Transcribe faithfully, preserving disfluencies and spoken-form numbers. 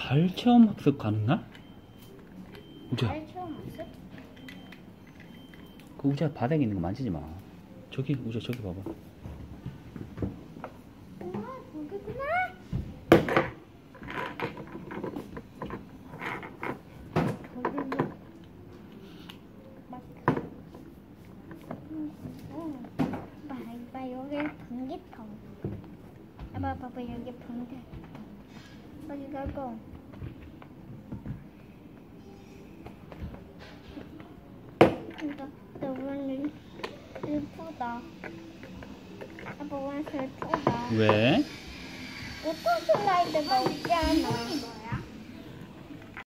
달 체험 학습 가는 날? 우자, 달 체험 학습? 그 우자 바닥에 있는 거 만지지 마. 저기 우자 저기 봐봐. 우와, 거기구나. 거기는 막 음, 봐, 봐, 여기 변기통. 봐봐, 봐봐, 여기 변기통. 여기 가고. 근데 오늘 슬프다. 아빠 오늘 슬프다. 왜? 워터 슬라이드가 없지 않아.